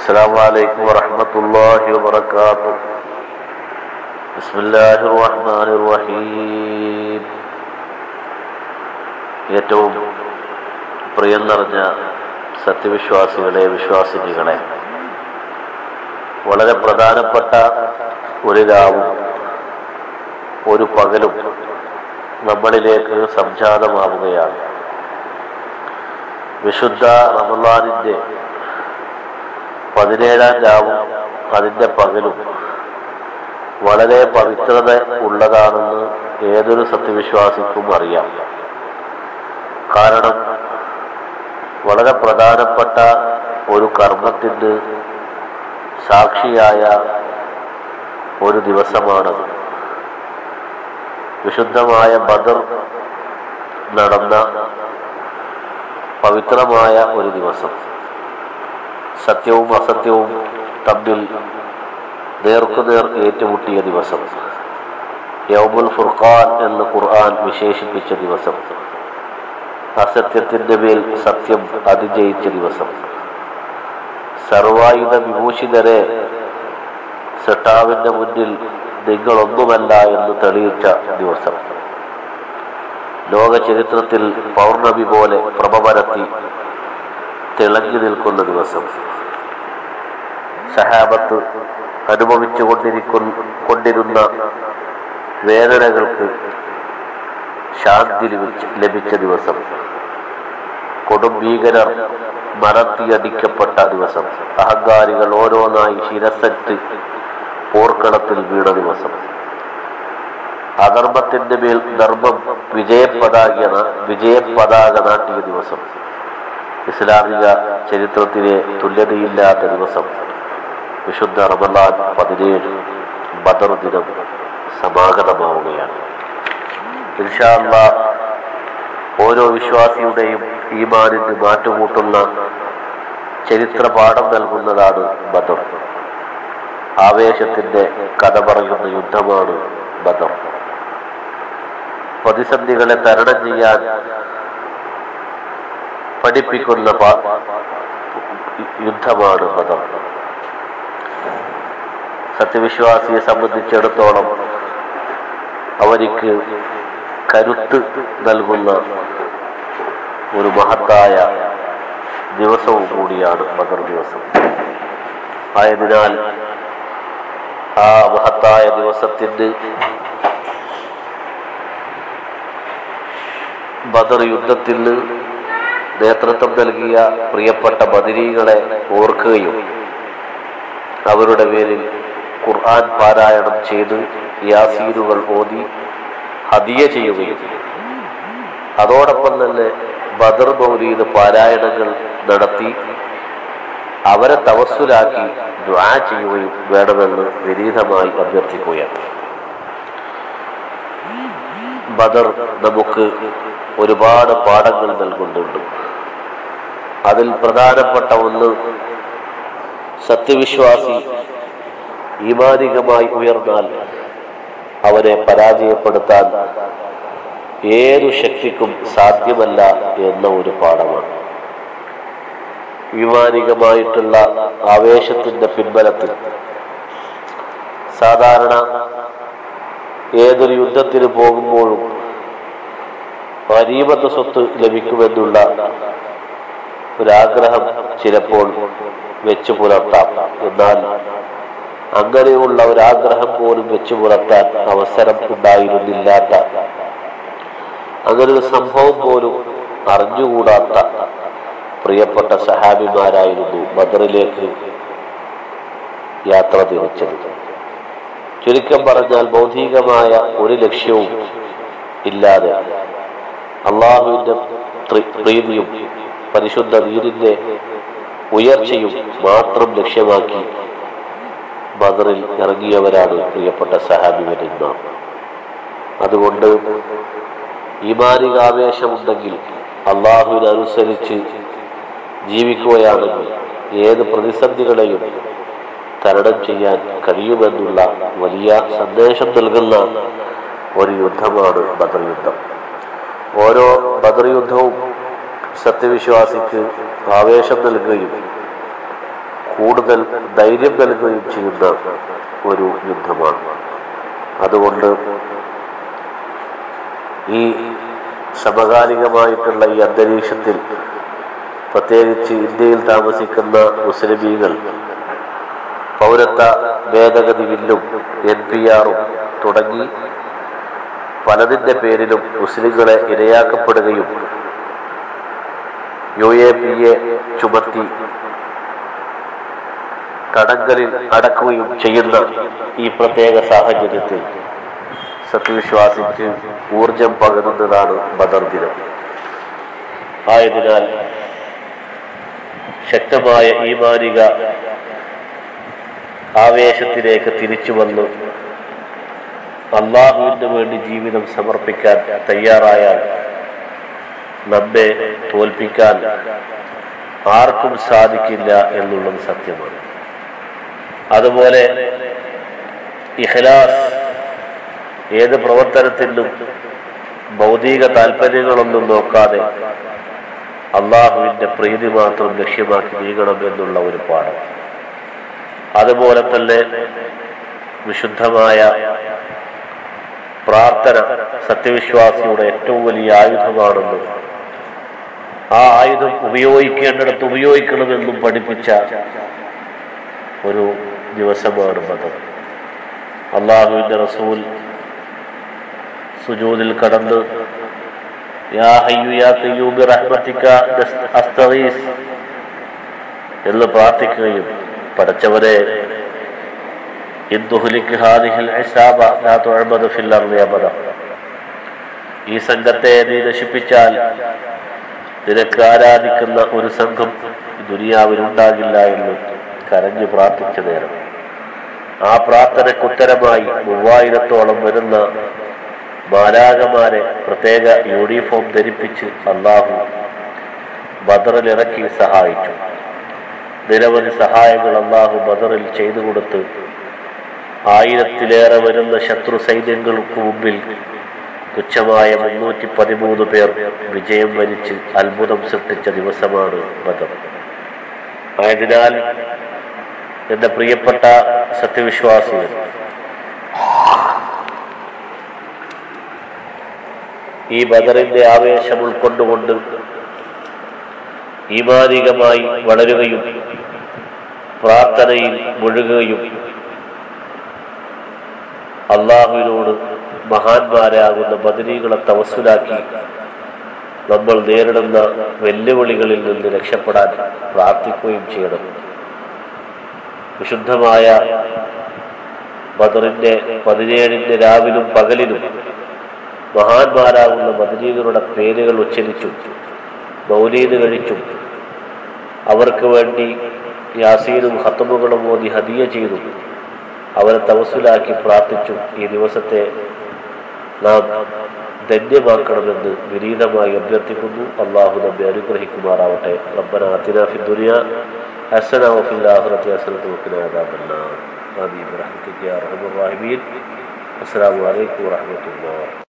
السلام عليكم ورحمة الله وبركاته. بسم الله الرحمن الرحيم. ഏറ്റവും പ്രിയം നിറഞ്ഞ സത്യവിശ്വാസികളെ, വിശ്വാസിനികളെ, വളരെ പ്രധാനപ്പെട്ട ഒരു രാവും ഒരു പകലും നമ്മളിലേക്ക് സംജാതമാവുകയാണ്. വിശുദ്ധ റമളാനിൻ്റെ 17-ാം രാവും അതിൻ്റെ പകലും വളരെ പവിത്രത ഉള്ളതാണെന്ന് ഏതൊരു സത്യവിശ്വാസിക്കും അറിയാം. കാരണം വളരെ പ്രധാനപ്പെട്ട ഒരു കർമ്മത്തിന് സാക്ഷിയായ ഒരു ദിവസമാണത്. വിശുദ്ധമായ ബദർ നടന്ന പവിത്രമായ ഒരു ദിവസം, സത്യവും അസത്യവും തമ്മിൽ നേർക്കുനേർ ഏറ്റുമുട്ടിയ ദിവസം, യൗമുൽ ഫുർഖാൻ എന്ന് ഖുർആൻ വിശേഷിപ്പിച്ച ദിവസം, അസത്യത്തിൻ്റെ മേൽ സത്യം അതിജയിച്ച ദിവസം, സർവായുധ വിഭൂഷിതരെ സൃഷ്ടാവിൻ്റെ മുന്നിൽ നിങ്ങളൊന്നുമല്ല എന്ന് തെളിയിച്ച ദിവസം, ലോക ചരിത്രത്തിൽ പൗർണമി പോലെ പ്രഭ പരത്തി തിളങ്ങി നിൽക്കുന്ന ദിവസം, സഹാബത്ത് അനുഭവിച്ചു കൊണ്ടിരുന്ന വേദനകൾക്ക് ശാന്തി ലഭിച്ച ദിവസം, കൊടും ഭീകരർ മരത്തിയടിക്കപ്പെട്ട ദിവസം, അഹങ്കാരികൾ ഓരോന്നായി ശിരസറ്റ് പോർക്കളത്തിൽ വീണ ദിവസം, അധർമ്മത്തിൻ്റെ മേൽ ധർമ്മം വിജയപതാക നാട്ടിയ ദിവസം, ഇസ്ലാമിക ചരിത്രത്തിലെ തുല്യതയില്ലാത്ത ദിവസം, വിശുദ്ധ റമളാൻ 17 ബദർ ദിനം സമാഗതമാവുകയാണ്. ഇൻഷാ അല്ലാഹ് ഓരോ വിശ്വാസിയുടെയും ഈമാനിന് മാറ്റുകൂട്ടുന്ന ചരിത്ര പാഠം നൽകുന്നതാണ് ബദർ. ആവേശത്തിൻ്റെ കഥ പറയുന്ന യുദ്ധമാണ് ബദർ. പ്രതിസന്ധികളെ തരണം ചെയ്യാൻ പഠിപ്പിക്കുന്ന യുദ്ധമാണ് ബദർ. സത്യവിശ്വാസിയെ സംബന്ധിച്ചിടത്തോളം അവർക്ക് കരുത്ത് നൽകുന്ന ഒരു മഹത്തായ ദിവസവും കൂടിയാണ് ബദർ ദിവസം. ആയതിനാൽ ആ മഹത്തായ ദിവസത്തിന് ബദർ യുദ്ധത്തിന് നേതൃത്വം നൽകിയ പ്രിയപ്പെട്ട ബദരീകളെ ഓർക്കുകയും അവരുടെ പേരിൽ ഖുർആൻ പാരായണം ചെയ്ത് യാസീനുകൾ ഓതി ഹദിയ ചെയ്യുകയും അതോടൊപ്പം തന്നെ ബദർ മൗലീദ് പാരായണങ്ങൾ നടത്തി അവരെ തവസ്സുലാക്കി ദുആ ചെയ്യുകയും വേണമെന്ന് വിനീതമായി അഭ്യർത്ഥിക്കുകയാണ്. ബദർ നമുക്ക് ഒരുപാട് പാഠങ്ങൾ നൽകുന്നുണ്ട്. അതിൽ പ്രധാനപ്പെട്ട ഒന്ന്, സത്യവിശ്വാസി ഈമാനികമായി ഉയർന്നാൽ അവരെ പരാജയപ്പെടുത്താൻ ഏതു ശക്തിക്കും സാധ്യമല്ല എന്ന ഒരു പാഠമാണ്. ഈമാനികമായിട്ടുള്ള ആവേശത്തിൻ്റെ പിൻബലത്തിൽ സാധാരണ ഏതൊരു യുദ്ധത്തിന് പോകുമ്പോഴും ഗനീമത്ത് സ്വത്ത് ലഭിക്കുമെന്നുള്ള ഒരാഗ്രഹം ചിലപ്പോൾ വെച്ചു പുലർത്താം. എന്നാൽ അങ്ങനെയുള്ള ഒരാഗ്രഹം പോലും വെച്ചു പുലർത്താൻ അവസരം ഉണ്ടായിരുന്നില്ലാത്ത, അങ്ങനൊരു സംഭവം പോലും അറിഞ്ഞുകൂടാത്ത പ്രിയപ്പെട്ട സഹാബിമാരായിരുന്നു ബദറിലേക്ക് യാത്ര തിരിച്ചത്. ചുരുക്കം പറഞ്ഞാൽ ഭൗതികമായ ഒരു ലക്ഷ്യവും ഇല്ലാതെ അള്ളാഹുവിൻ്റെ പ്രീതിയും പരിശുദ്ധ ദീനിൻ്റെ ഉയർച്ചയും മാത്രം ലക്ഷ്യമാക്കി ബദറിൽ ഇറങ്ങിയവരാണ് പ്രിയപ്പെട്ട സഹാബിമാർ. അതുകൊണ്ട് ഈമാനികാവേശമുണ്ടെങ്കിൽ, അള്ളാഹുവിനനുസരിച്ച് ജീവിക്കുകയാണെങ്കിൽ ഏത് പ്രതിസന്ധികളെയും തരണം ചെയ്യാൻ കഴിയുമെന്നുള്ള വലിയ സന്ദേശം നൽകുന്ന ഒരു യുദ്ധമാണ് ബദർ യുദ്ധം. ഓരോ ബദർ യുദ്ധവും സത്യവിശ്വാസിക്ക് ആവേശം നൽകുകയും കൂടുതൽ ധൈര്യം നൽകുകയും ചെയ്യുന്ന ഒരു യുദ്ധമാണ്. അതുകൊണ്ട് ഈ സമകാലികമായിട്ടുള്ള ഈ അന്തരീക്ഷത്തിൽ പ്രത്യേകിച്ച് ഇന്ത്യയിൽ താമസിക്കുന്ന മുസ്ലിമീങ്ങൾ പൗരത്വ ഭേദഗതി ബില്ലും NPR-ഉം തുടങ്ങി പലതിൻ്റെ പേരിലും മുസ്ലിങ്ങളെ ഇരയാക്കപ്പെടുകയും UAPA ചുമത്തി തടങ്കലിൽ അടക്കുകയും ചെയ്യുന്ന ഈ പ്രത്യേക സാഹചര്യത്തിൽ സത്യവിശ്വാസിക്ക് ഊർജം പകരുന്നതാണ് ബദർ ദിനം. ആയതിനാൽ ശക്തമായ ഈമാനിക ആവേശത്തിലേക്ക് തിരിച്ചു വന്ന് അള്ളാഹുവിന് വേണ്ടി ജീവിതം സമർപ്പിക്കാൻ തയ്യാറായാൽ നമ്മെ തോൽപ്പിക്കാൻ ആർക്കും സാധിക്കില്ല എന്നുള്ളത് സത്യമാണ്. അതുപോലെ ഇഖ്ലാസ് ഏത് പ്രവർത്തനത്തിലും ഭൗതിക താല്പര്യങ്ങളൊന്നും നോക്കാതെ അള്ളാഹുവിൻ്റെ പ്രീതി മാത്രം ലക്ഷ്യമാക്കി നീങ്ങണം എന്നുള്ള ഒരു പാഠം. അതുപോലെ തന്നെ വിശുദ്ധമായ പ്രാർത്ഥന സത്യവിശ്വാസിയുടെ ഏറ്റവും വലിയ ആയുധമാണെന്നും ആ ആയുധം ഉപയോഗിക്കേണ്ടിടത്ത് ഉപയോഗിക്കണമെന്നും പഠിപ്പിച്ച ഒരു ദിവസമാണ് ബദർ. അള്ളാഹുവിൻ്റെ റസൂൽ സുജൂദിൽ കടന്ന് യാ ഹയ്യു യാ ഖയ്യൂം ബിറഹ്മതിക അസ്തഗീസ് എന്ന് പ്രാർത്ഥിക്കുകയും പടച്ചവരെ ഇദ്ദുഹ്ലിക് ഹാദിഹിൽ ഇസാബ ലാ തുഅബദു ഫിൽ അർളി അബദ, ഈ സംഘത്തെ നീ നശിപ്പിച്ചാൽ നിനക്ക് ആരാധിക്കുന്ന ഒരു സംഘം ദുനിയാവിലുണ്ടാകില്ല എന്ന് കരഞ്ഞു പ്രാർത്ഥിച്ച നേരം ആ പ്രാർത്ഥനയ്ക്കുത്തരമായി 3000-ഓളം വരുന്ന മാലാഖമാരെ പ്രത്യേക യൂണിഫോം ധരിപ്പിച്ച് അള്ളാഹു ബദറിലിറക്കി സഹായിച്ചു. നിരവധി സഹായങ്ങൾ അള്ളാഹു ബദറിൽ ചെയ്തു കൊടുത്ത് 1000-ലേറെ വരുന്ന ശത്രു സൈന്യങ്ങൾക്ക് മുമ്പിൽ തുച്ഛമായ 313 പേർ വിജയം വരിച്ച് അത്ഭുതം സൃഷ്ടിച്ച ദിവസമാണ് ബദർ. ആയതിനാൽ എൻ്റെ പ്രിയപ്പെട്ട സത്യവിശ്വാസികൾ, ഈ ബദറിന്റെ ആവേശം ഉൾക്കൊണ്ടുകൊണ്ട് ഈമാനികമായി വളരുകയും പ്രാർത്ഥനയിൽ മുഴുകുകയും അള്ളാഹുവിനോട് മഹാന്മാരാകുന്ന ബദരീകളെ തവസ്സുലാക്കി നമ്മൾ നേരിടുന്ന വെല്ലുവിളികളിൽ നിന്ന് രക്ഷപ്പെടാൻ പ്രാർത്ഥിക്കുകയും ചെയ്യണം. വിശുദ്ധമായ ബദറിന്റെ 17-ന്റെ രാവിലും പകലിലും മഹാന്മാരാകുന്ന ബദരീകളുടെ പേരുകൾ ഉച്ചരിച്ചും മൗലീദ് കഴിച്ചും അവർക്ക് വേണ്ടി യാസീനും ഖത്മുകളും ഓതി ഹദിയ ചെയ്തു അവരെ തവസ്സുലാക്കി പ്രാർത്ഥിച്ചും ഈ ദിവസത്തെ നാം ധന്യമാക്കണമെന്ന് വിനീതമായി അഭ്യർത്ഥിക്കുന്നു. അള്ളാഹു നമ്മെ അനുഗ്രഹിക്കുമാറാവട്ടെ. റബ്ബനാ ആതിനാ ഫിദ്ദുനിയാ ഹസന വഫിൽ ആഖിറതി ഹസനത വഖിനാ അദാബന്നാർ. ആമീൻ ബിറഹ്മതിക യാ അർഹമർ റഹീമീൻ. അസ്സലാമു അലൈക്കും വറഹ്മത്തുള്ളാഹി.